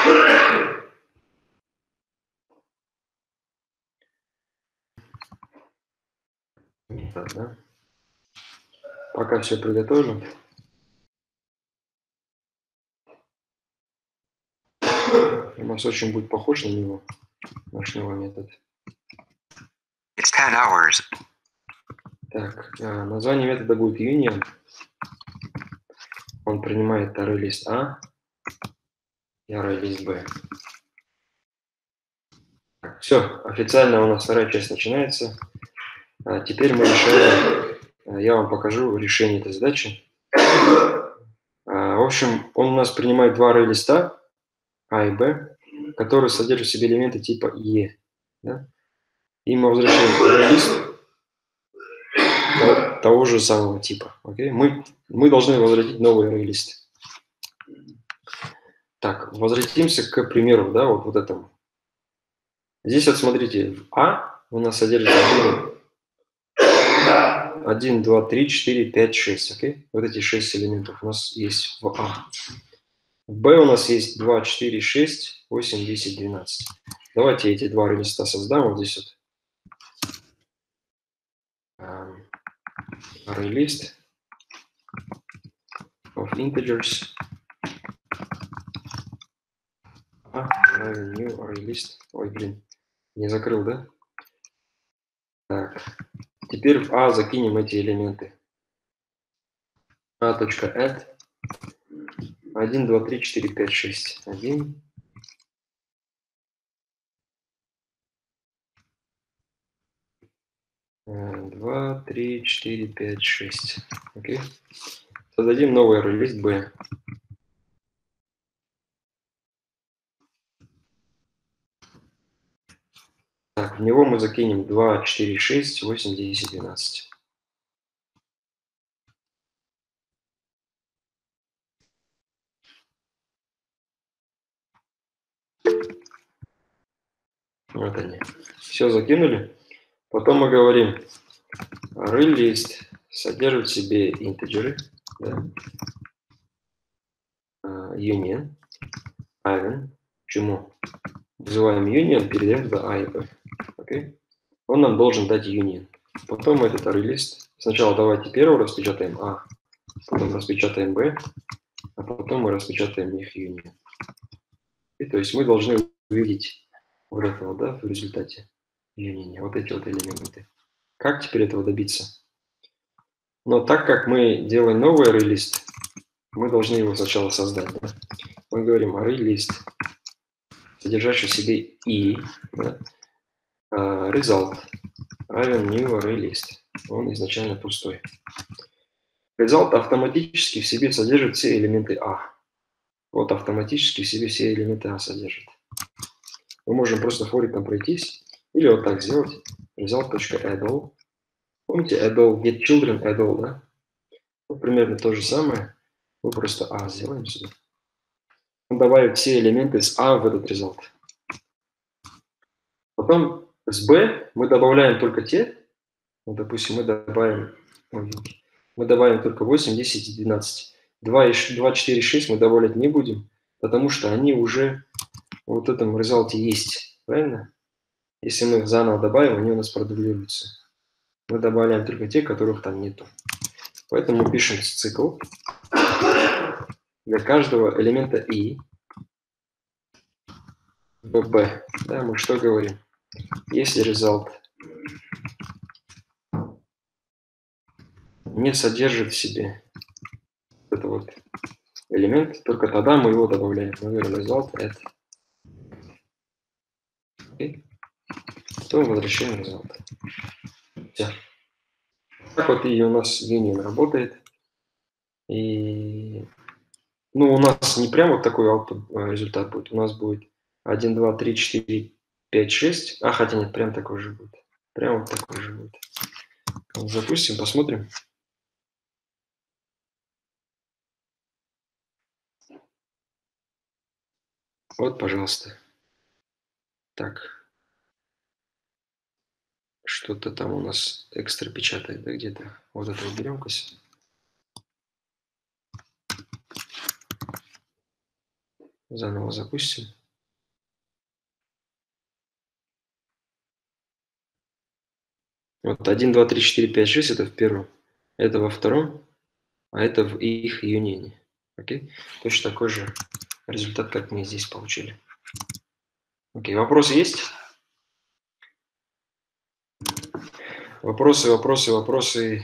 Так, да? Пока все приготовлено. У нас очень будет похож на него, наш новый метод. It's 10 hours. Так, название метода будет union. Он принимает array-лист А и array-лист Б. Все, официально у нас вторая часть начинается. Теперь мы решаем, я вам покажу решение этой задачи. В общем, он у нас принимает два array-листа А и Б, которые содержат в себе элементы типа Е. Да? И мы возвращаем array-лист того же самого типа. Okay? Мы должны возвратить новый array-лист. Так, возвратимся к примеру, да, вот этому. Здесь вот смотрите, в А у нас содержится 1, 2, 3, 4, 5, 6. Okay? Вот эти 6 элементов у нас есть в А. В Б у нас есть 2, 4, 6, 8, 10, 12. Давайте эти два array-листа создам. Вот здесь вот array-лист of integers. New array-лист. Ой, блин, не закрыл, да? Так, теперь в А закинем эти элементы. A.add 1, 2, 3, 4, 5, 6. 1. 2, 3, 4, 5, 6. Окей. Создадим новый array-лист B. Так, в него мы закинем 2, 4, 6, 8, 10, 12. Вот они. Все закинули. Потом мы говорим, array-лист содержит в себе интеджеры. Да. Union. Равен. Чему? Вызываем union, передаем туда A и B. Okay? Он нам должен дать union. Потом этот array-лист. Сначала давайте первый распечатаем А, потом распечатаем Б, а потом мы распечатаем их union. И то есть мы должны увидеть вот этого, да, в результате union, вот эти вот элементы. Как теперь этого добиться? Но так как мы делаем новый array-лист, мы должны его сначала создать. Да? Мы говорим array-лист, содержащий в себе и, да, result равен new array-лист. Он изначально пустой. Result автоматически в себе содержит все элементы А. Вот автоматически в себе все элементы А содержит. Мы можем просто фориком пройтись или вот так сделать. Result.addAll. Помните addAll, get children addAll, да? Ну, примерно то же самое. Мы просто А сделаем сюда. Он добавит все элементы с А в этот result. Потом с B мы добавляем только те, ну, допустим, мы добавим только 8, 10 и 12. 2, 4, 6 мы добавлять не будем, потому что они уже в вот этом результате есть. Правильно? Если мы их заново добавим, они у нас продублируются. Мы добавляем только те, которых там нету. Поэтому пишем цикл для каждого элемента и в b. Да, мы что говорим? Если result не содержит в себе этот вот элемент, только тогда мы его добавляем. Мы говорим result add. Okay. Потом возвращаем result. Все. Так вот и у нас union работает. И ну, у нас не прям вот такой результат будет. У нас будет 1, 2, 3, 4, 5, 6. А, хотя нет, прям такой же будет. Прям вот такой же будет. Запустим, посмотрим. Вот, пожалуйста. Так. Что-то там у нас экстра печатает, да, где-то. Вот это уберем-ка. Заново запустим. Вот 1, 2, 3, 4, 5, 6 это в первом, это во втором, а это в их юнионе. Окей? Точно такой же результат, как мы здесь получили. Окей, вопросы есть? Вопросы.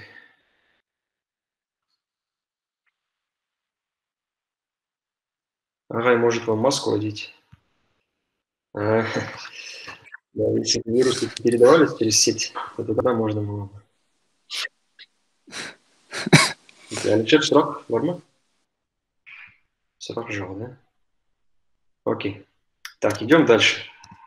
Ага, может вам маску одеть? Да, если вирусы передавались через сеть, то тогда можно было бы. Алишер, срок? Норма? Срок жал, да? Окей. Так, идем дальше.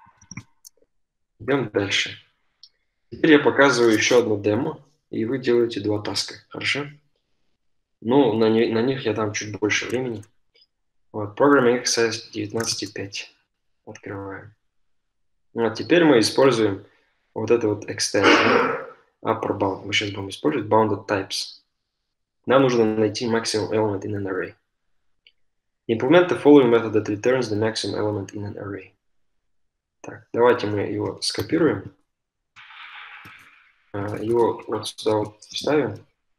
Теперь я показываю еще одну демо, и вы делаете 2 таска. Хорошо? Ну, на них я дам чуть больше времени. Вот, Programming Exercise 19.5. Открываем. Ну, а теперь мы используем вот это вот extend, upper bound. Мы сейчас будем использовать bounded types. Нам нужно найти maximum element in an array. Implement the following method that returns the maximum element in an array. Так, давайте мы его скопируем. Его вот сюда вот вставим.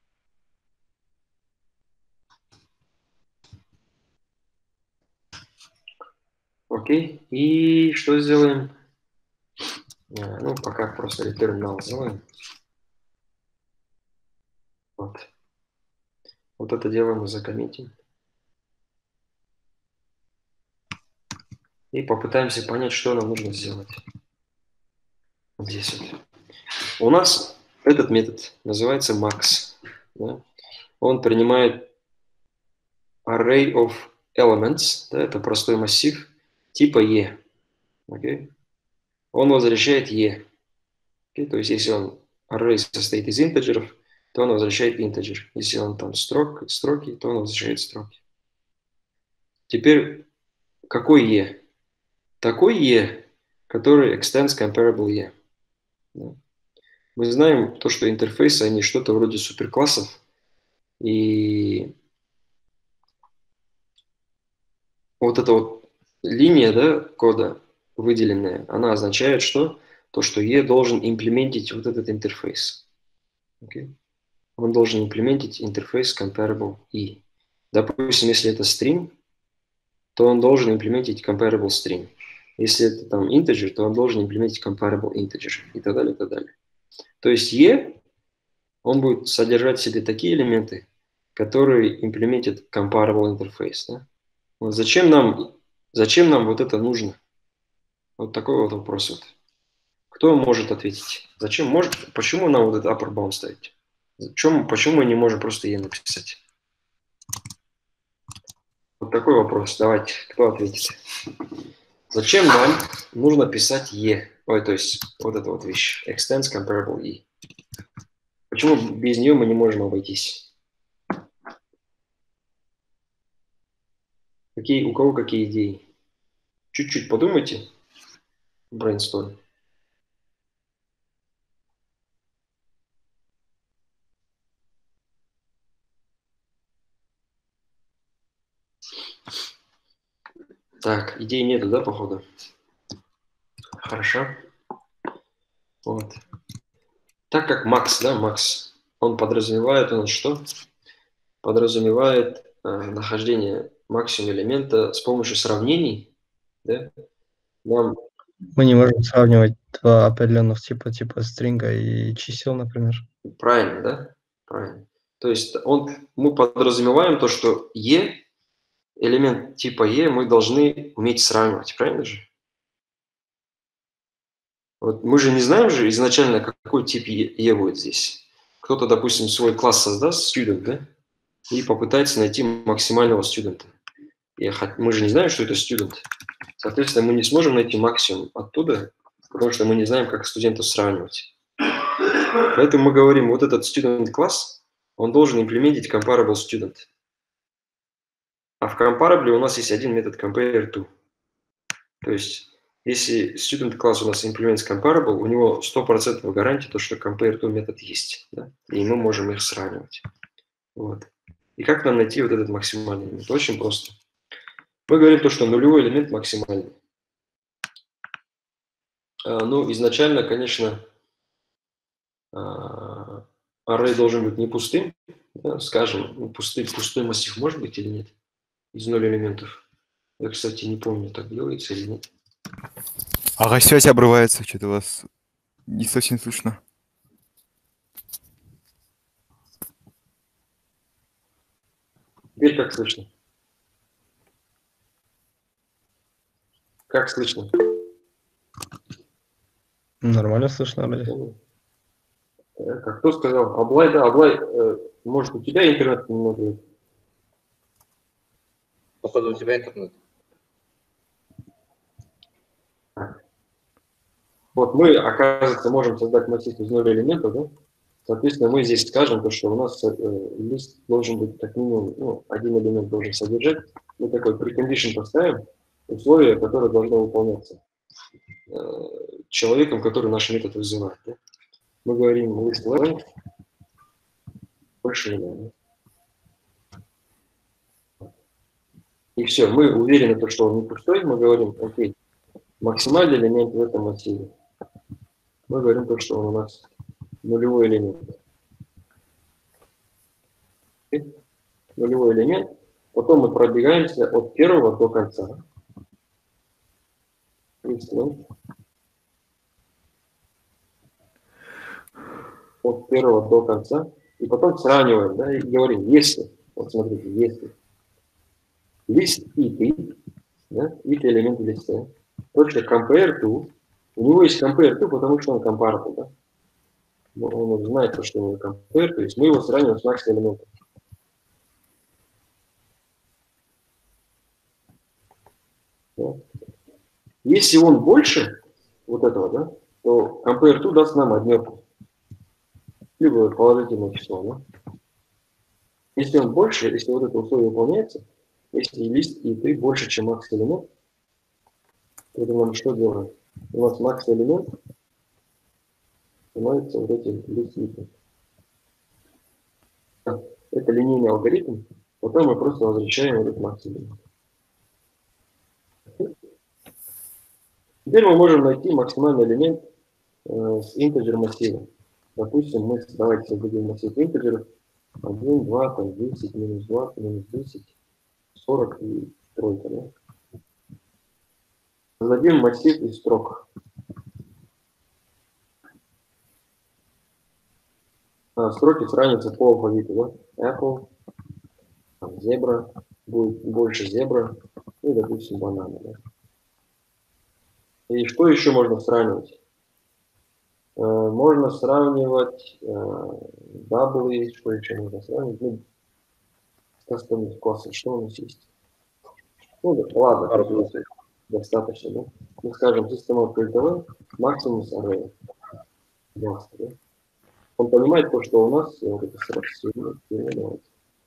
Окей. И что сделаем? Ну, пока просто return null сделаем. Вот. Вот это дело мы закоммитим. И попытаемся понять, что нам нужно сделать. Вот здесь вот. У нас этот метод называется max. Да? Он принимает array of elements. Да, это простой массив типа E. Okay? Он возвращает E. Okay? То есть, если он array состоит из интеджеров, то он возвращает интеджер. Если он там строки, то он возвращает строки. Теперь, какой E? Такой E, который extends comparable E. Да? Мы знаем то, что интерфейсы, они что-то вроде суперклассов, и вот эта вот линия, да, кода выделенная, она означает, что? То, что E должен имплементить вот этот интерфейс. Okay? Он должен имплементить интерфейс comparable E. Допустим, если это string, то он должен имплементить comparable string. Если это там integer, то он должен имплементить comparable integer и так далее, и так далее. То есть E, он будет содержать в себе такие элементы, которые имплементят comparable interface. Да? Вот зачем нам вот это нужно? Вот такой вот вопрос. Вот. Кто может ответить? Почему нам вот этот upper bound ставить? Почему мы не можем просто E написать? Вот такой вопрос. Давайте, кто ответит? Зачем нам нужно писать E? Ой, то есть вот эта вот вещь. Extends comparable E. Почему без нее мы не можем обойтись? У кого какие идеи? Чуть-чуть подумайте. Brainstorm. Так, идей нету, да, походу? Хорошо. Вот. Так как Макс, да, Макс, он подразумевает у нас что? Подразумевает нахождение максимум элемента с помощью сравнений, да? Мы не можем сравнивать два определенных типа стринга и чисел, например. Правильно, да? Правильно. То есть мы подразумеваем то, что E, элемент типа E, мы должны уметь сравнивать, правильно же? Вот мы же не знаем же изначально, какой тип E будет здесь. Кто-то, допустим, свой класс создаст, student, да? И попытается найти максимального студента. Мы же не знаем, что это student. Соответственно, мы не сможем найти максимум оттуда, потому что мы не знаем, как студентов сравнивать. Поэтому мы говорим, вот этот student класс, он должен имплементить comparable student. А в comparable у нас есть один метод compare to. То есть, если student класс у нас implements comparable, у него 100% гарантия, то, что compare to метод есть. Да? И мы можем их сравнивать. Вот. И как нам найти вот этот максимальный элемент? Очень просто. Мы говорим то, что нулевой элемент максимальный. Ну, изначально, конечно, array должен быть не пустым, да, скажем, пустой массив может быть или нет, из 0 элементов. Я, кстати, не помню, так делается или нет. Ага, связь обрывается, что-то вас не совсем слышно. Теперь как слышно? Как слышно? Нормально слышно, вроде. Как кто сказал? Аблай, да, Аблай, может, у тебя интернет немного? Походу, у тебя интернет. Вот мы, оказывается, можем создать массив из 0 элементов, да? Соответственно, мы здесь скажем, то, что у нас лист должен быть как минимум, один элемент должен содержать. Мы такой precondition поставим, условия, которые должны выполняться человеком, который наш метод вызывает. Да? Мы говорим list length больше нуля. Да? И все, мы уверены, что он не пустой, мы говорим, окей, максимальный элемент в этом массиве. Мы говорим то, что он у нас нулевой элемент. Нулевой элемент. Потом мы пробегаемся от первого до конца. От первого до конца. И потом сравниваем, да, и говорим, если, вот смотрите, если лист it, да, it элемент листа, точка compare to, у него есть compare to, потому что он comparable, да. Он знает, что у него compare, то есть мы его сравниваем с max элементом. Да. Если он больше вот этого, да, то compare to даст нам однерку. Либо положительное число, да. Если он больше, если вот это условие выполняется, если лист it больше, чем max элемент, то нам что делаем? У нас max элемент становится вот этим лист it. Это линейный алгоритм, потом мы просто возвращаем этот max элемент. Теперь мы можем найти максимальный элемент с integer массива. Допустим, мы давайте создадим массив интеджеров 1, 2, там, 10, минус 2, минус 10, 40 и тройка. Да? Создадим массив из строк. Строки сравнятся по алфавиту. Да? Apple, зебра, будет больше зебра, и, допустим, банана. Да? И что еще можно сравнивать? Можно сравнивать даблы, что еще можно сравнивать? Ну, кастомных классов, что у нас есть? Ну, да, ладно, достаточно, да? Мы скажем, система PLTV, максимум array. Да? Он понимает то, что у нас вот это сразу.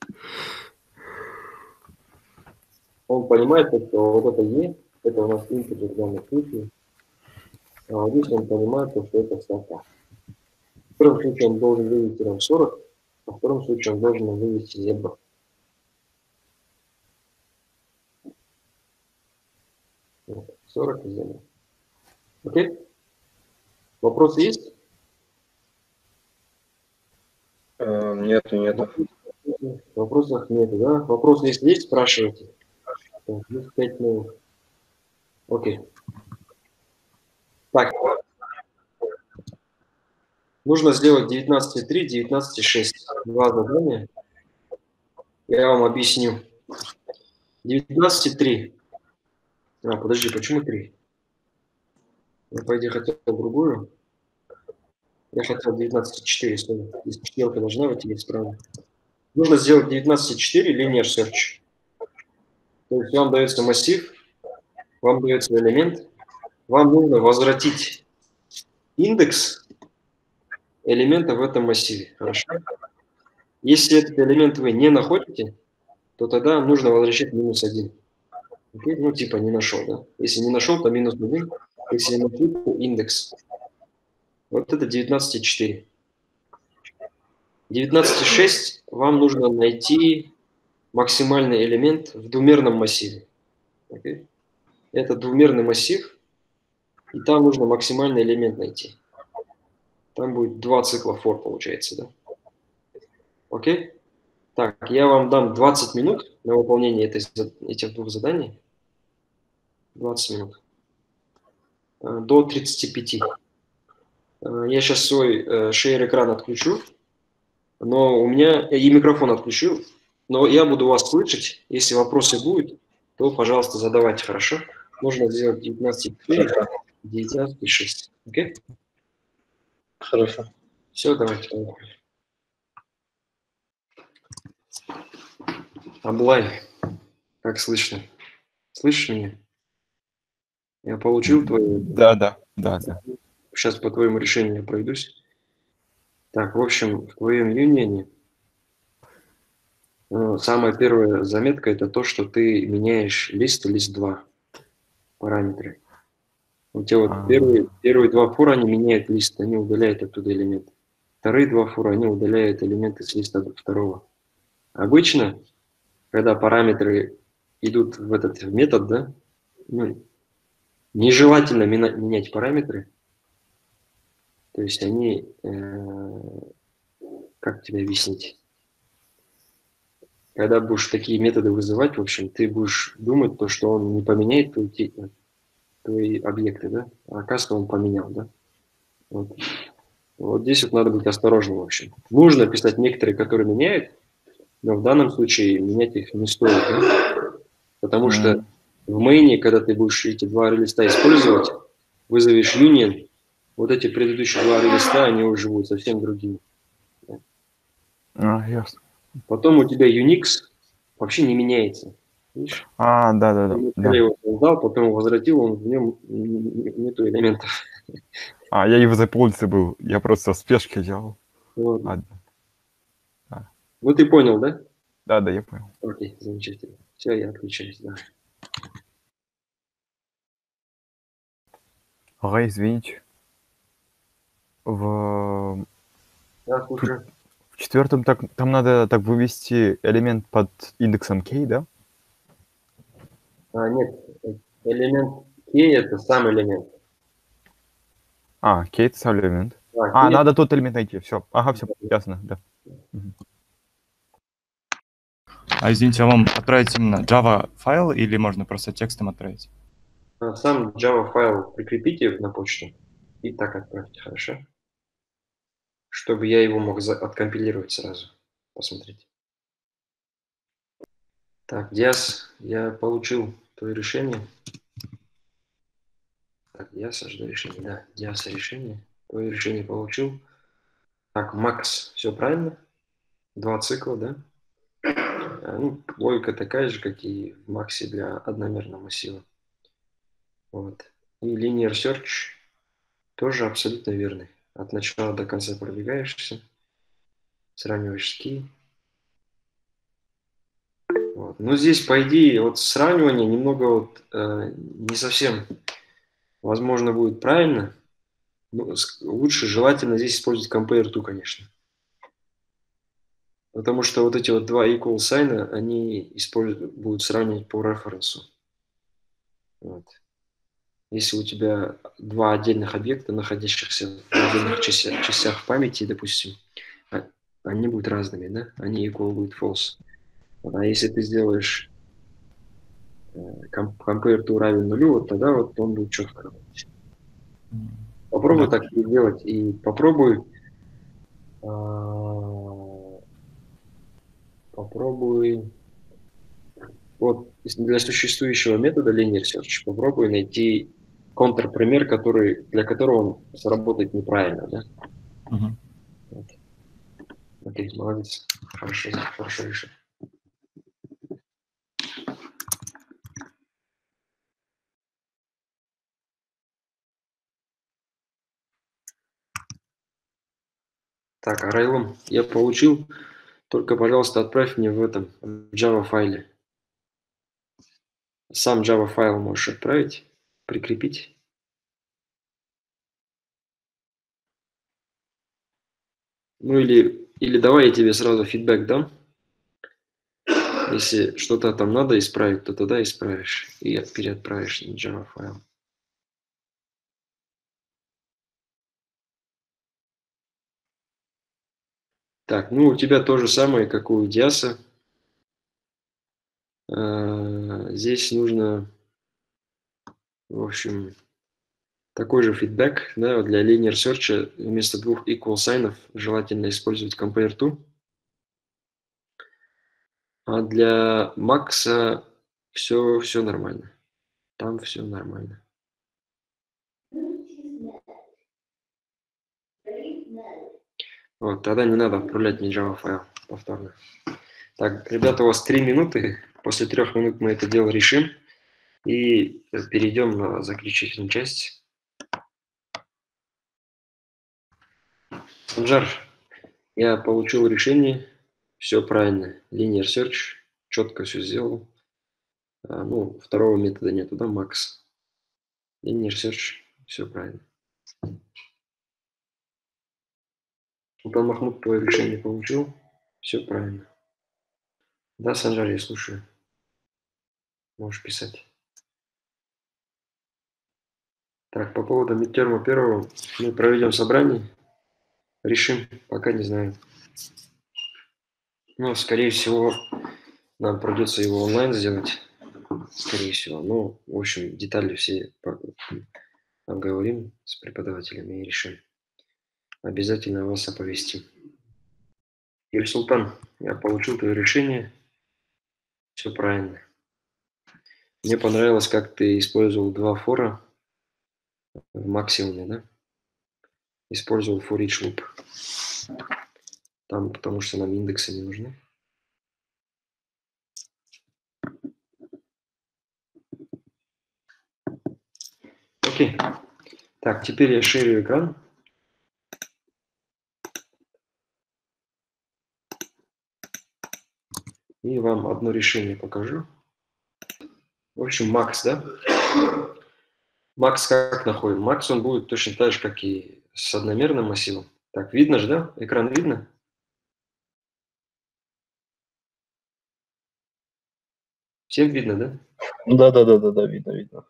Он понимает, что вот это E, это у нас интеджер в данном случае. А здесь он понимает, что это строка. В первом случае он должен вывести нам 40, а в втором случае он должен вывести зебру. Вот, 40 и зебра. Окей? Вопросы есть? Нету. Вопросов нету, да? Вопросы если есть, спрашивайте. Так, 5 минут. Окей. Так. Нужно сделать 19.3, 19.6. Два задания. Я вам объясню. 19.3. Подожди, почему 3? Я, по идее, хотел другую. Я хотел 19.4. Здесь четверка должна быть исправно. Нужно сделать 19.4 linear search. То есть вам дается массив, вам дается элемент, вам нужно возвратить индекс элемента в этом массиве. Хорошо? Если этот элемент вы не находите, то тогда нужно возвращать минус 1. Окей? Ну, типа не нашел, да? Если не нашел, то минус 1. Если нашел, то индекс. Вот это 19.4. 19.6 вам нужно найти максимальный элемент в двумерном массиве. Okay? Это двумерный массив, и там нужно максимальный элемент найти. Там будет 2 цикла for, получается, да? Окей? Так, я вам дам 20 минут на выполнение этих двух заданий. 20 минут. До 35. Я сейчас свой share экран отключу, но у меня и микрофон отключу, но я буду вас слышать. Если вопросы будут, то, пожалуйста, задавайте, хорошо? Нужно сделать 19.4, 19.6. Окей? Хорошо. Все, давайте. Аблай, как слышно? Слышишь меня? Я получил твою... Да. Сейчас по твоему решению я пройдусь. Так, в общем, в твоем юнионе самая первая заметка – это то, что ты меняешь лист и лист 2 параметры. У тебя вот первые два фора, они меняют лист, они удаляют оттуда элемент. Вторые два фора, они удаляют элементы с листа второго. Обычно, когда параметры идут в этот метод, да, нежелательно менять параметры. То есть они, как тебе объяснить? Когда будешь такие методы вызывать, в общем, ты будешь думать, то, что он не поменяет твои объекты, да? А оказывается, он поменял, да? Вот здесь вот надо быть осторожным, в общем. Нужно писать некоторые, которые меняют, но в данном случае менять их не стоит, да? Потому что в мейне, когда ты будешь эти два листа использовать, вызовешь union, вот эти предыдущие два листа, они уже будут совсем другими. Ясно. Потом у тебя Unix вообще не меняется. Видишь? Да. Я его создал, потом возвратил, он в нем нету элементов. Я и в заполнце был. Я просто в спешке делал. Вот. Ладно. Ну ты понял, да? Да, я понял. Окей, замечательно. Все, я отключаюсь, да. Ага, извините. В Да, слушай. четвертом там надо так вывести элемент под индексом k, да? Нет, элемент K это сам элемент. K это сам элемент. K надо тот элемент найти. Все. Ага, все, ясно, да. Извините, а вам отправить именно Java файл или можно просто текстом отправить? Сам Java файл прикрепите на почту и так отправьте, хорошо? Чтобы я его мог откомпилировать сразу, посмотреть. Так, Диас, я получил твое решение. Так, Диас, жду решение. Да, Диас решение. Твое решение получил. Так, Макс, все правильно? 2 цикла, да? Логика такая же, как и в Максе для одномерного массива. Вот. И linear search тоже абсолютно верный. От начала до конца пробегаешься, сравниваешь с key. Вот. Но здесь, по идее, вот сравнивание немного не совсем, возможно, будет правильно. Но лучше желательно здесь использовать compare to, конечно. Потому что вот эти вот два equal sign, они будут сравнивать по референсу. Вот. Если у тебя два отдельных объекта, находящихся в отдельных частях памяти, допустим, они будут разными, да? Они equal будет false. А если ты сделаешь compare to равен нулю, вот тогда вот он будет четко работать. Попробуй так сделать и попробуй вот для существующего метода linear search попробуй найти контрпример, для которого он сработает неправильно, да? Вот. Окей, молодец. Хорошо решил. Так, Райлом, я получил. Только, пожалуйста, отправь мне в Java файле. Сам Java файл можешь отправить, прикрепить. Ну или давай я тебе сразу фидбэк дам. Если что-то там надо исправить, то тогда исправишь и переотправишь на Java файл. Так, ну у тебя то же самое, как у Диаса. Здесь нужно, в общем, такой же фидбэк, да, вот для linear search вместо двух equal sign'ов желательно использовать compare to. А для Макса все нормально. Там все нормально. Вот, тогда не надо отправлять мне Java файл повторно. Так, ребята, у вас 3 минуты. После 3 минут мы это дело решим. И перейдем на заключительную часть. Санжар, я получил решение. Все правильно. Linear search. Четко все сделал. Ну, второго метода нету, да, Макс? Linear search. Все правильно. Султан Махмуд твое решение получил. Все правильно. Да, Санжар, я слушаю. Можешь писать. Так, по поводу мидтерма первого мы проведем собрание. Решим, пока не знаю. Ну, скорее всего, нам придется его онлайн сделать. Скорее всего. Ну, в общем, детали все обговорим с преподавателями и решим. Обязательно вас оповестим. Ильсултан, я получил твое решение. Все правильно. Мне понравилось, как ты использовал 2 фора в максимуме, да? Использовал for each loop. Там, потому что нам индексы не нужны. Окей. Так, теперь я шерю экран. И вам одно решение покажу. В общем, Макс, да? Макс как находим? Макс, он будет точно так же, как и с одномерным массивом. Так, видно же, да? Экран видно? Всем видно, да? Да, видно.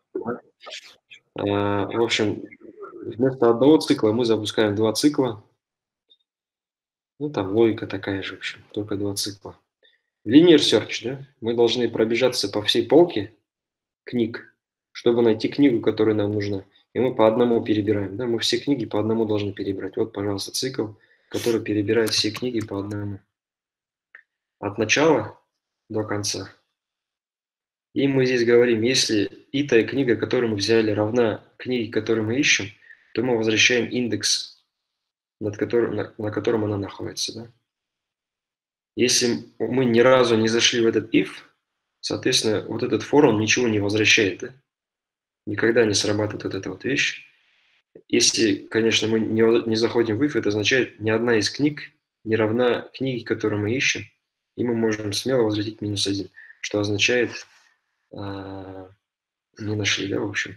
В общем, вместо одного цикла мы запускаем 2 цикла. Ну, там логика такая же, в общем, только 2 цикла. Linear search, да? Мы должны пробежаться по всей полке книг, чтобы найти книгу, которая нам нужна. И мы по одному перебираем, да? Мы все книги по одному должны перебрать. Вот, пожалуйста, цикл, который перебирает все книги по одному. От начала до конца. И мы здесь говорим, если итая книга, которую мы взяли, равна книге, которую мы ищем, то мы возвращаем индекс, на котором она находится. Да? Если мы ни разу не зашли в этот if, соответственно, вот этот for, он ничего не возвращает. Да? Никогда не срабатывает вот эта вот вещь. Если, конечно, мы не заходим в if, это означает, ни одна из книг не равна книге, которую мы ищем, и мы можем смело возвратить -1, что означает, не нашли, да, в общем.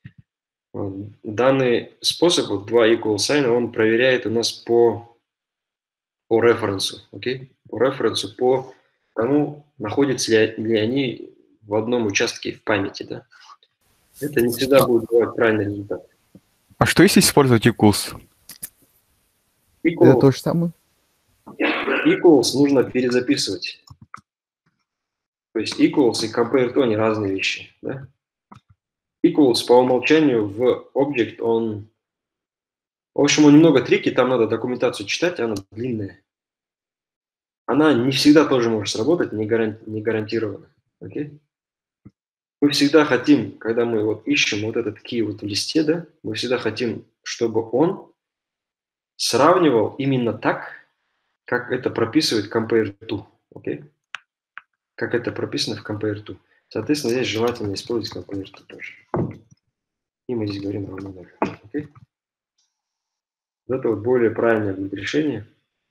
Данный способ, вот 2 equal sign, он проверяет у нас по референсу, окей? По референсу, по тому, находятся ли они в одном участке в памяти, да? Это не всегда будет давать правильный результат. А что если использовать equals? Equals, Это то же самое? equals нужно перезаписывать. То есть equals и compare to они разные вещи, да? Equals по умолчанию в object, он... В общем, он немного трики, там надо документацию читать, она длинная. Она не всегда тоже может сработать, не гарантированно. Okay? Мы всегда хотим, когда мы вот ищем вот этот key вот в листе, да, мы всегда хотим, чтобы он сравнивал именно так, как это прописывает compare to. Okay? Как это прописано в compare to. Соответственно, здесь желательно использовать compare to тоже. И мы здесь говорим равно 0. Okay? Вот это вот более правильное будет решение.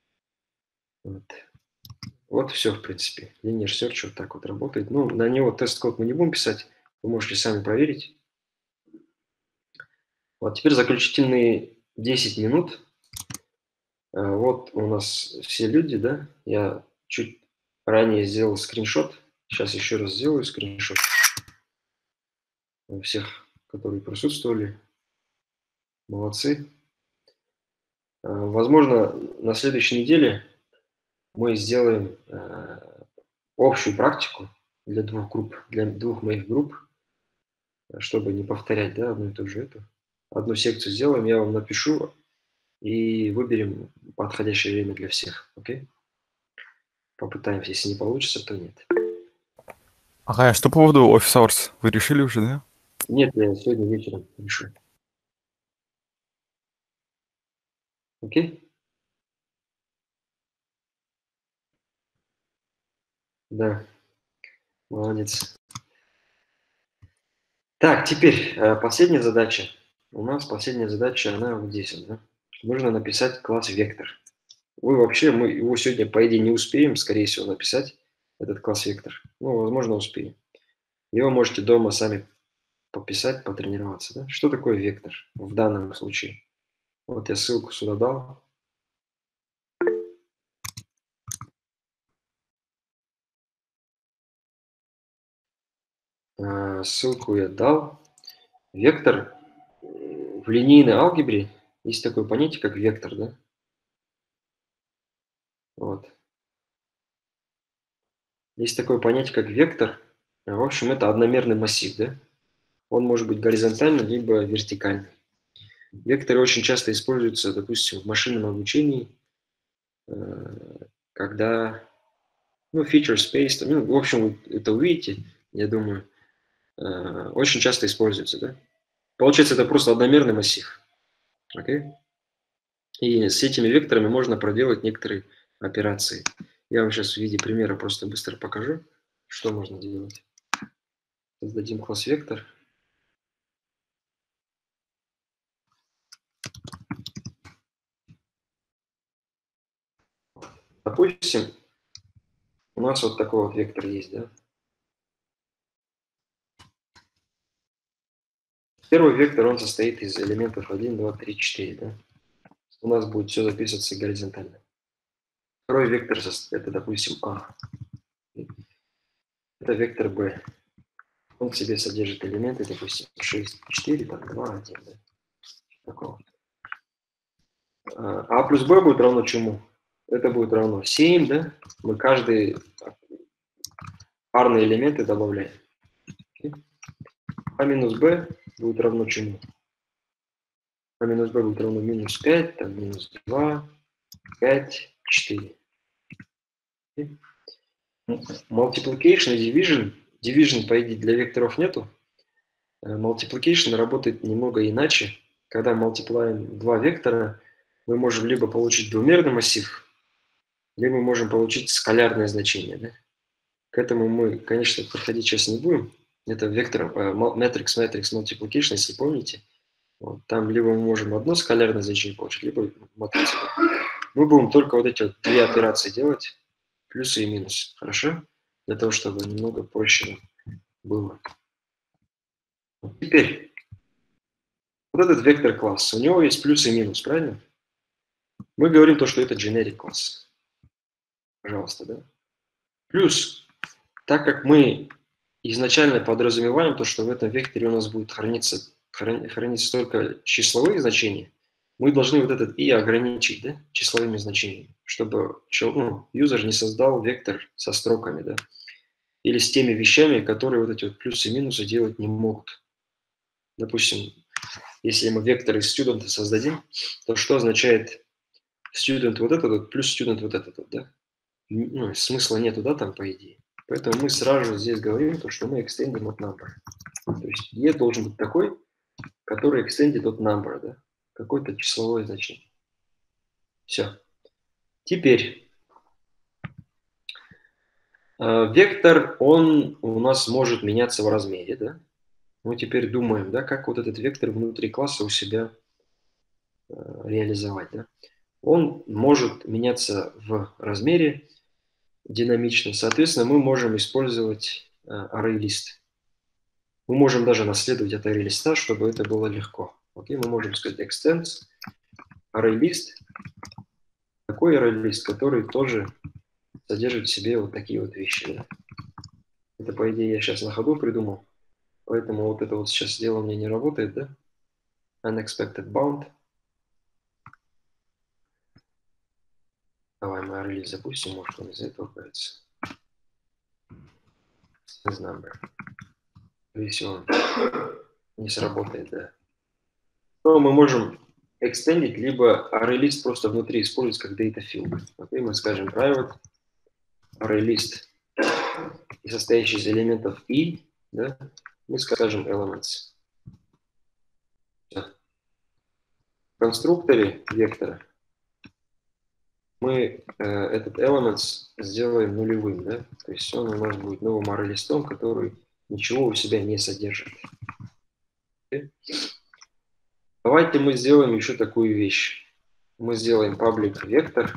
Вот все, в принципе. Linear search вот так вот работает. Ну, на него тест-код мы не будем писать. Вы можете сами проверить. Вот теперь заключительные 10 минут. Вот у нас все люди, да. Я чуть ранее сделал скриншот. Сейчас еще раз сделаю скриншот. Всех, которые присутствовали. Молодцы. Возможно, на следующей неделе мы сделаем общую практику для двух групп, для двух моих групп, чтобы не повторять, да, одну и ту же эту. Одну секцию сделаем, я вам напишу и выберем подходящее время для всех, окей? Попытаемся, если не получится, то нет. Ага, а что по поводу Office Hours? Вы решили уже, да? Нет, я сегодня вечером решу. Окей? Да, молодец. Так, теперь последняя задача. У нас последняя задача, она вот здесь, да? Нужно написать класс вектор. Мы его сегодня, по идее, не успеем, скорее всего, написать, этот класс вектор. Ну, возможно, успеем. Его можете дома сами пописать, потренироваться. Да? Что такое вектор в данном случае? Вот я ссылку сюда дал. Ссылку я дал. Вектор в линейной алгебре есть такое понятие, как вектор, да? Вот. Есть такое понятие, как вектор. В общем, это одномерный массив, да? Он может быть горизонтальный, либо вертикальный. Векторы очень часто используются, допустим, в машинном обучении, когда, ну, feature space, ну, в общем, вы это увидите, я думаю, очень часто используется, да? Получается, это просто одномерный массив, окей? И с этими векторами можно проделать некоторые операции. Я вам сейчас в виде примера просто быстро покажу, что можно делать. Создадим класс вектор. Допустим, у нас вот такой вот вектор есть, да? Первый вектор, он состоит из элементов 1, 2, 3, 4, да? У нас будет все записываться горизонтально. Второй вектор, это, допустим, А. Это вектор Б. Он в себе содержит элементы, допустим, 6, 4, там, 2, 1, да? Такого. А плюс Б будет равно чему? Это будет равно 7, да? Мы каждый парные элементы добавляем. А минус b будет равно чему? А минус b будет равно минус 5, там минус 2, 5, 4. Multiplication и division. Division, по идее, для векторов нету. Multiplication работает немного иначе. Когда multiplying два вектора, мы можем либо получить двумерный массив, либо мы можем получить скалярное значение. Да? К этому мы, конечно, подходить сейчас не будем. Это вектор matrix multiplication, если помните. Вот, там либо мы можем одно скалярное значение получить, либо матрицу. Мы будем только вот эти вот две операции делать, плюсы и минус. Хорошо? Для того, чтобы немного проще было. Теперь, вот этот вектор класс, у него есть плюс и минус, правильно? Мы говорим то, что это generic класс. Пожалуйста, да? Плюс, так как мы изначально подразумеваем то, что в этом векторе у нас будет храниться только числовые значения, мы должны вот этот и ограничить, да, числовыми значениями, чтобы юзер не создал вектор со строками, да, или с теми вещами, которые вот эти вот плюсы и минусы делать не могут. Допустим, если мы вектор из student создадим, то что означает student вот этот вот плюс student вот этот вот, да? Ну, смысла нету, да, там, по идее. Поэтому мы сразу здесь говорим, то, что мы extending от number. То есть e должен быть такой, который extended от number, да? Какое-то числовое значение. Все. Теперь вектор, он у нас может меняться в размере, да? Мы теперь думаем, да, как вот этот вектор внутри класса у себя реализовать, да? Он может меняться в размере динамично. Соответственно, мы можем использовать array list. Мы можем даже наследовать от array list, чтобы это было легко. Окей, мы можем сказать extends array list. Такой array list, который тоже содержит в себе вот такие вот вещи. Да? Это, по идее, я сейчас на ходу придумал. Поэтому вот это вот сейчас дело у меня не работает, да? Unexpected bound. Давай мы array запустим, может он из этого появится. Number. Если он не сработает, да. То мы можем extendить, либо array просто внутри использовать как data field. Окей, мы скажем private array состоящий из элементов и, да, мы скажем elements. В конструкторе вектора мы этот elements сделаем нулевым, да, то есть он у нас будет новым array-листом, который ничего у себя не содержит. Okay. Давайте мы сделаем еще такую вещь. Мы сделаем public вектор,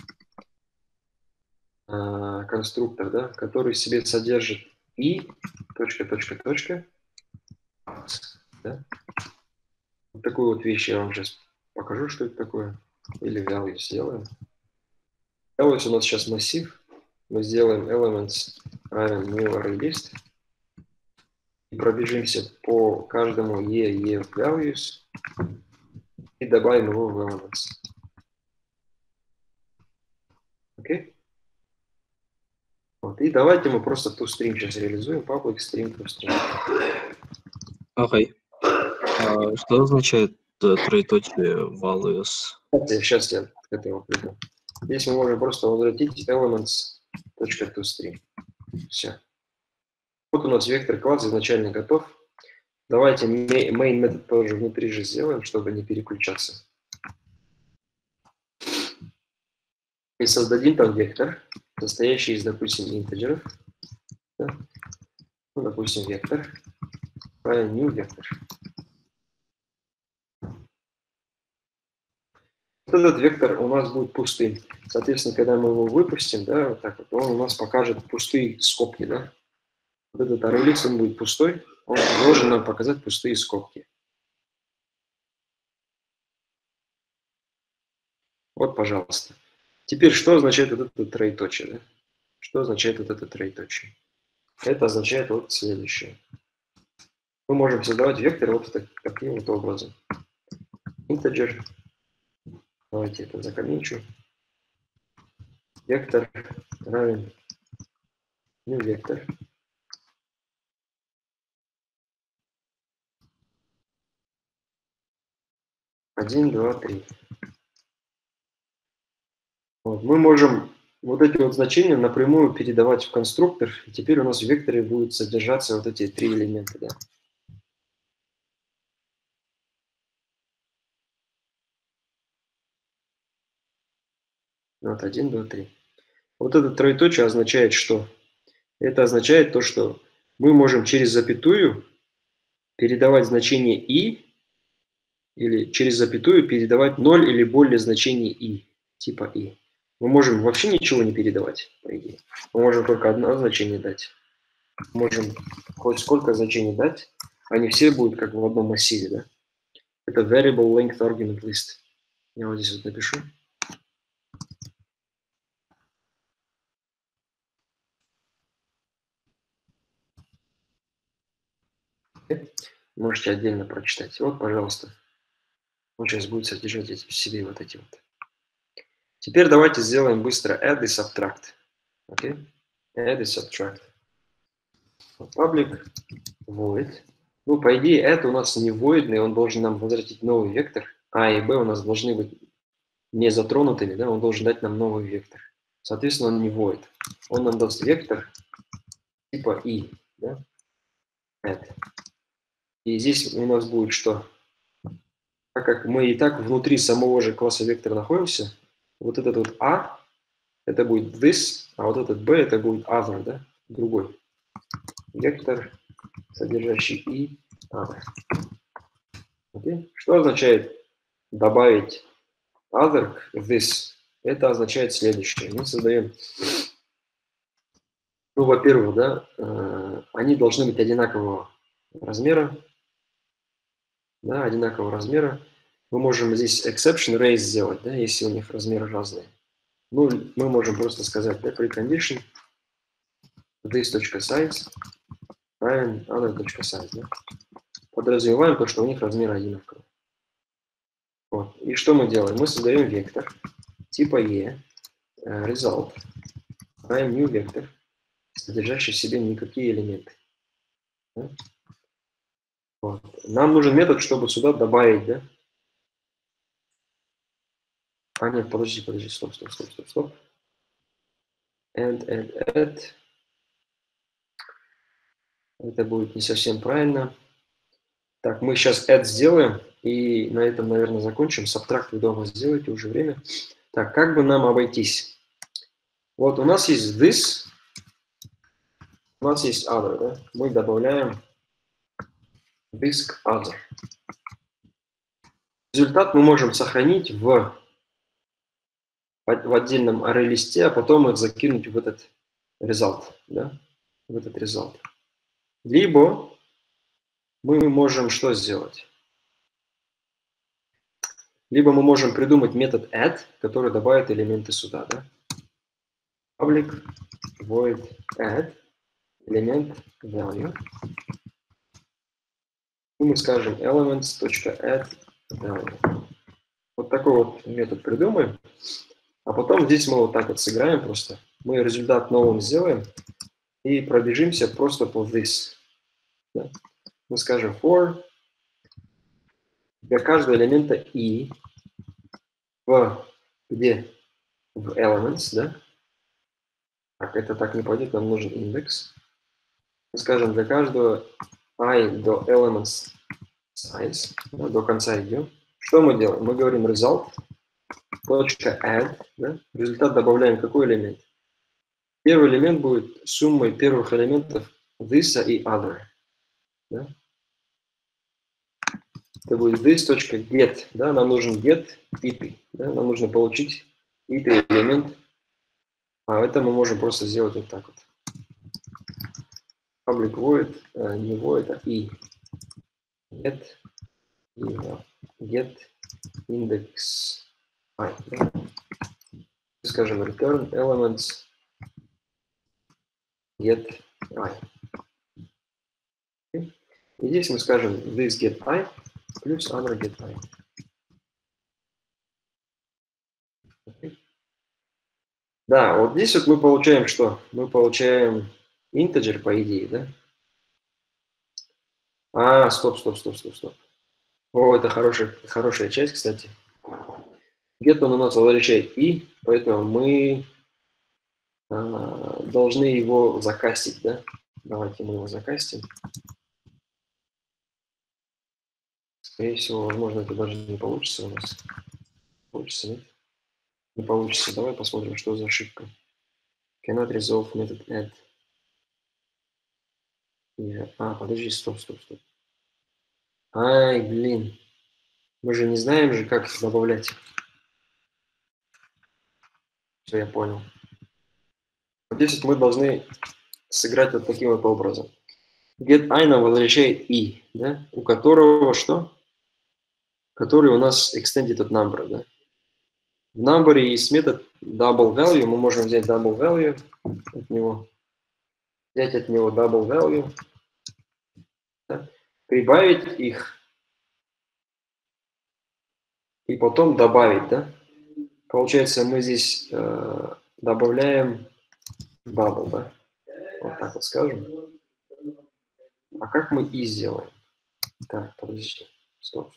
конструктор, да, который в себе содержит и точка. Да? Вот такую вот вещь я вам сейчас покажу, что это такое. Или value сделаем. Values у нас сейчас массив. Мы сделаем elements равен new array list. И пробежимся по каждому e values и добавим его в elements. Окей? Вот. И давайте мы просто toString сейчас реализуем. Public string toString. Окей. Что означает троеточие values? Сейчас я к этому приду. Здесь мы можем просто возвратить elements.toString. Все. Вот у нас вектор класс изначально готов. Давайте main метод тоже внутри же сделаем, чтобы не переключаться. И создадим там вектор, состоящий из, допустим, интеджеров. Да? Ну, допустим, вектор. New вектор. Вот этот вектор у нас будет пустым. Соответственно, когда мы его выпустим, да, вот так вот, он у нас покажет пустые скобки, да. Вот этот array он будет пустой, он должен нам показать пустые скобки. Вот, пожалуйста. Теперь, что означает вот это троеточие, да? Что означает вот это троеточие? Это означает вот следующее. Мы можем создавать вектор вот таким вот образом. Integer. Давайте это закоммичу. Вектор равен new вектор. Один, два, три. Вот. Мы можем вот эти вот значения напрямую передавать в конструктор. И теперь у нас в векторе будут содержаться вот эти три элемента. Да. Вот 1, 2, 3. Вот это троеточие означает что? Это означает то, что мы можем через запятую передавать значение и, или через запятую передавать 0 или более значений и, типа и. Мы можем вообще ничего не передавать, по идее. Мы можем только одно значение дать. Можем хоть сколько значений дать, они все будут как в одном массиве, да? Это variable length argument list. Я вот здесь вот напишу. Можете отдельно прочитать. Вот, пожалуйста. Он сейчас будет содержать в себе вот эти вот. Теперь давайте сделаем быстро add и subtract. Окей? Add и subtract. Public void. Ну, по идее, это у нас не voidный, он должен нам возвратить новый вектор. А и b у нас должны быть не затронутыми, да? Он должен дать нам новый вектор. Соответственно, он не void. Он нам даст вектор типа и, да? Add. И здесь у нас будет что? Так как мы и так внутри самого же класса вектора находимся, вот этот вот a, это будет this, а вот этот b, это будет other, да? Другой. Вектор, содержащий и other. Okay? Что означает добавить other к this? Это означает следующее. Мы создаем, ну, во-первых, да, они должны быть одинакового размера. Да, одинакового размера. Мы можем здесь exception raise сделать, да, если у них размеры разные. Ну, мы можем просто сказать, да, precondition this.size равен other.size. Да. Подразумеваем то, что у них размеры одинаковые. Вот. И что мы делаем? Мы создаем вектор типа e result, prime new vector, содержащий в себе никакие элементы. Да? Вот. Нам нужен метод, чтобы сюда добавить, да? А, нет, подожди, стоп. Add. Это будет не совсем правильно. Так, мы сейчас add сделаем, и на этом, наверное, закончим. Subtract вы дома сделаете, уже время. Так, как бы нам обойтись? Вот у нас есть this, у нас есть other, да? Мы добавляем this к other. Результат мы можем сохранить в отдельном array-листе, а потом их закинуть в этот result, да? В этот result. Либо мы можем что сделать? Либо мы можем придумать метод add, который добавит элементы сюда, да? Public void add элемент value. И мы скажем elements.add value. Вот такой вот метод придумаем. А потом здесь мы вот так вот сыграем просто. Мы результат новым сделаем и пробежимся просто по this. Да? Мы скажем for для каждого элемента и где? В elements, да? Так, это так не пойдет, нам нужен индекс. Мы скажем для каждого I до elements size, да, до конца идем. Что мы делаем? Мы говорим result, .add, да? Результат добавляем какой элемент? Первый элемент будет суммой первых элементов this и other. Да? Это будет this.get, да? Нам нужен get it, да? Нам нужно получить it элемент, а это мы можем просто сделать вот так вот. Public void, не void, а и. Get index I. Да? Скажем return elements get I. Okay. И здесь мы скажем this get I плюс other get I. Okay. Да, вот здесь вот мы получаем что? Мы получаем integer, по идее, да? А, стоп. О, это хорошая часть, кстати. Get он у нас возвращает и, поэтому мы должны его закастить, да? Давайте мы его закастим. Скорее всего, возможно, это даже не получится у нас. Получится, нет? Не получится. Давай посмотрим, что за ошибка. Cannot resolve method add. Подожди, стоп. Ай, блин. Мы же не знаем же, как их добавлять. Все, я понял. Вот здесь мы должны сыграть вот таким вот образом. Get I нам возвращает и, да? У которого что? Который у нас extended от number, да? В number есть метод double value. Мы можем взять double value от него. Взять от него double value. Да? Прибавить их. И потом добавить, да? Получается, мы здесь добавляем bubble, да? Вот так вот скажем. А как мы и сделаем? Так, подождите. Стоп.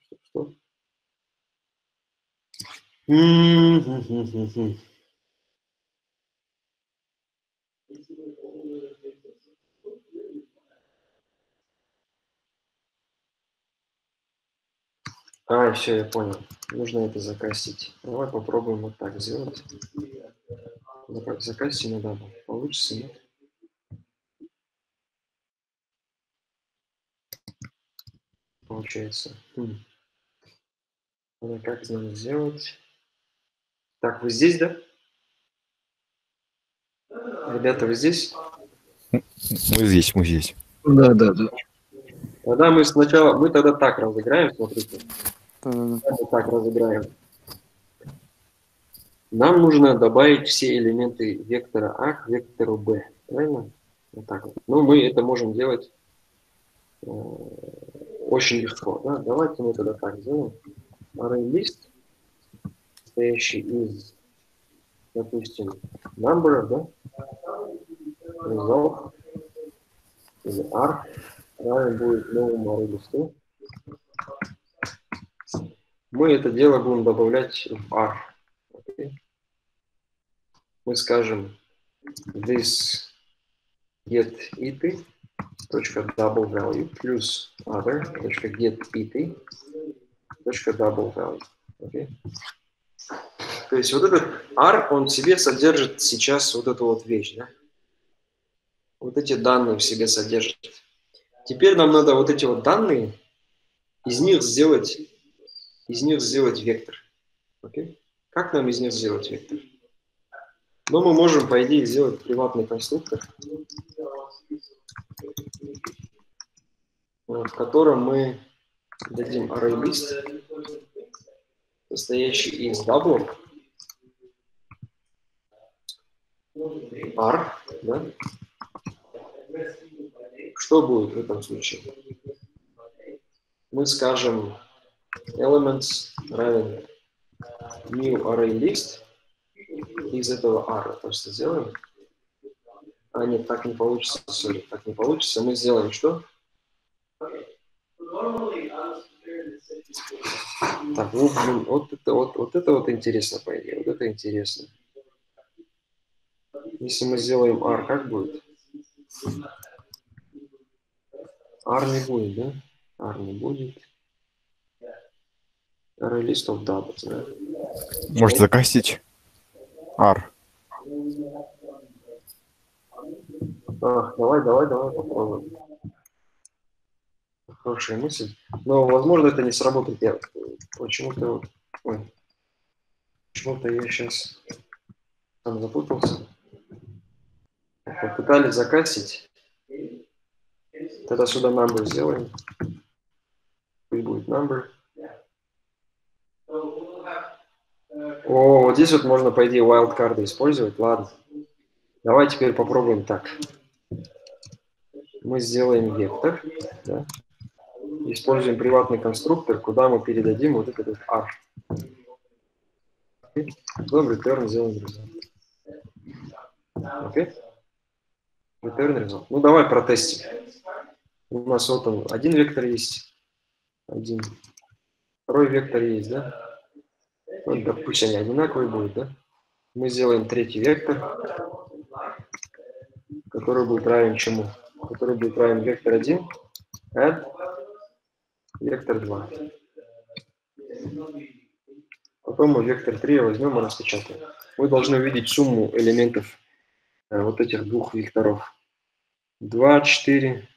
Все, я понял. Нужно это закастить. Давай попробуем вот так сделать. Закастить на дабл. Получится, нет? Получается. Как надо сделать? Так, вы здесь, да? Ребята, вы здесь? Мы здесь. Да. Тогда мы тогда так разыграем, смотрите. Так разыграем. Нам нужно добавить все элементы вектора А к вектору Б. Правильно? Вот так вот. Но мы это можем делать очень легко. Да? Давайте мы тогда так сделаем. Array list, состоящий из допустим, number, да, result, или r, равен будет новому array-листу. Мы это дело будем добавлять в r. Okay. Мы скажем this get it, точка double value, плюс other, точка get it, точка double value. Okay. То есть вот этот r, он в себе содержит сейчас вот эту вот вещь, да? Вот эти данные в себе содержит. Теперь нам надо вот эти вот данные, из них сделать вектор. Okay? Как нам из них сделать вектор? Ну, мы можем, по идее, сделать приватный конструктор, в котором мы дадим array-list, состоящий из даблов, r, да? Что будет в этом случае? Мы скажем elements равен new array-list, из этого r просто сделаем. А нет, так не получится, sorry, так не получится. Мы сделаем что? Так, вот это вот интересно, по идее. Вот это интересно. Если мы сделаем r, как будет? R не будет, да? R не будет. Array-list of doubles, да? Может закастить? R. Давай попробуем. Хорошая мысль. Но, возможно, это не сработает. Я почему-то я сейчас там запутался. Попытались закастить. Тогда сюда number сделаем. Пусть будет number. О, вот здесь вот можно, по идее, wildcard использовать. Ладно. Давай теперь попробуем так. Мы сделаем вектор. Да? Используем приватный конструктор, куда мы передадим вот этот вот r. Потом return сделаем result. Окей? Return result. Ну, давай протестим. У нас вот он, один вектор есть. Один. Второй вектор есть, да? Вот, да, пусть они одинаковые будут, да? Мы сделаем третий вектор, который будет равен чему? Который будет равен вектор 1, add вектор 2. Потом мы вектор 3 возьмем и распечатаем. Мы должны увидеть сумму элементов вот этих двух векторов. 2, 4.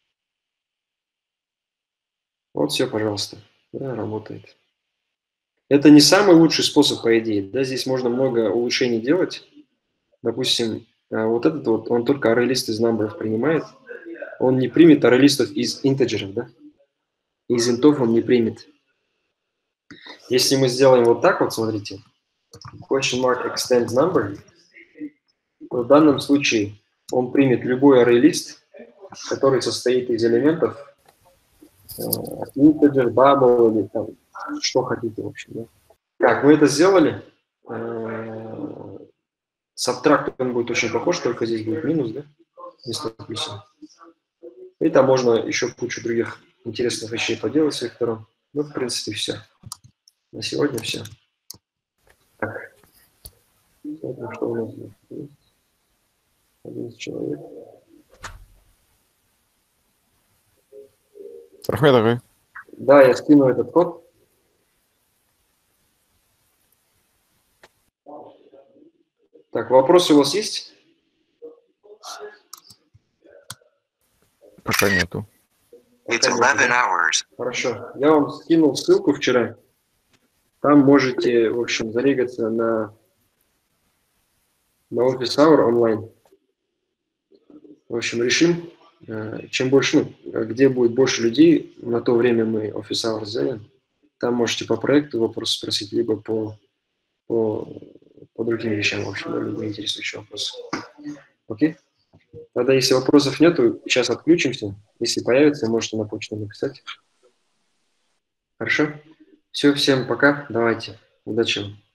Вот все, пожалуйста. Да, работает. Это не самый лучший способ, по идее. Да, здесь можно много улучшений делать. Допустим, вот этот вот, он только array-лист из numberов принимает. Он не примет array-листов из интеджеров, да? Из интов он не примет. Если мы сделаем вот так вот, смотрите, question mark extends number, то в данном случае он примет любой array-лист, который состоит из элементов integer, bubble или там, что хотите, в общем. Да? Так, мы это сделали. Subtract он будет очень похож, только здесь будет минус, да? Вместо плюса. И там можно еще кучу других интересных вещей поделать с вектором. Ну, в принципе, все. На сегодня все. Так. Смотрим, что у нас есть. 11 человек. Рахмет, Да, я скину этот код. Так, вопросы у вас есть? пока нету. It's 11 hours. Хорошо. Я вам скинул ссылку вчера. Там можете, в общем, зарегаться на Office Hour онлайн. В общем, решим, чем больше, где будет больше людей, на то время мы Office Hour сделаем. Там можете по проекту вопросы спросить, либо по другим вещам, в общем, любые интересующие вопросы. Окей? Тогда, если вопросов нету, сейчас отключимся. Если появится, можете на почту написать. Хорошо? Все, всем пока. Давайте. Удачи вам.